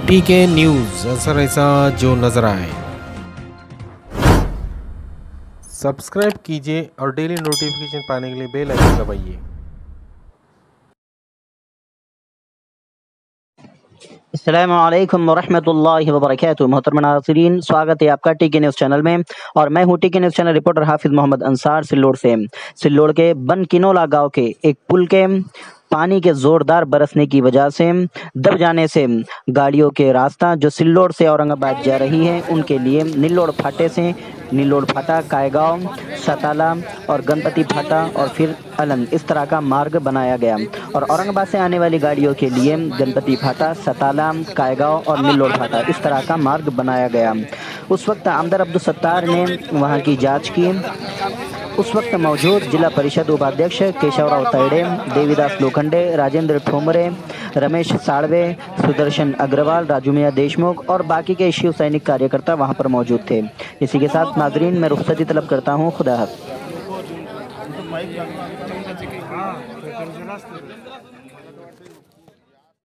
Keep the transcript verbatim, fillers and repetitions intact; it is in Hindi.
टीके न्यूज़, असर ऐसा जो नज़र आए। सब्सक्राइब कीजिए और डेली नोटिफिकेशन पाने के लिए बेल आइकन दबाइए। अस्सलामुअलैकुम वरहमतुल्लाहि वबरकातुहू। मोहतरम नाज़रीन, स्वागत है आपका टीके न्यूज़ चैनल में। और मैं हूँ टीके न्यूज़ चैनल रिपोर्टर हाफिज़ मोहम्मद अंसार सिल्लोड़ से। सिल्लोड़ के बनकिनोला गांव के एक पुल के पानी के ज़ोरदार बरसने की वजह से दब जाने से गाड़ियों के रास्ता जो सिल्लोड़ से औरंगाबाद जा रही है उनके लिए निल्लोड़ फाटे से निल्लोड़ फाटा, कायगांव, सताला और गणपति फाटा और फिर अलन, इस तरह का मार्ग बनाया गया। और औरंगाबाद से आने वाली गाड़ियों के लिए गणपति फाटा, सताला, कायगांव और निल्लोड़ फाटा, इस तरह का मार्ग बनाया गया। उस वक्त आमदार अब्दुल सत्तार ने वहां की जांच की। उस वक्त मौजूद जिला परिषद उपाध्यक्ष केशवराव तैडे, देवीदास लोखंडे, राजेंद्र ठोमरे, रमेश साड़वे, सुदर्शन अग्रवाल, राजू मियां देशमुख और बाकी के शिव सैनिक कार्यकर्ता वहां पर मौजूद थे। इसी के साथ नाजरीन मैं रुखसती तलब करता हूं। खुदा हाफ़िज़।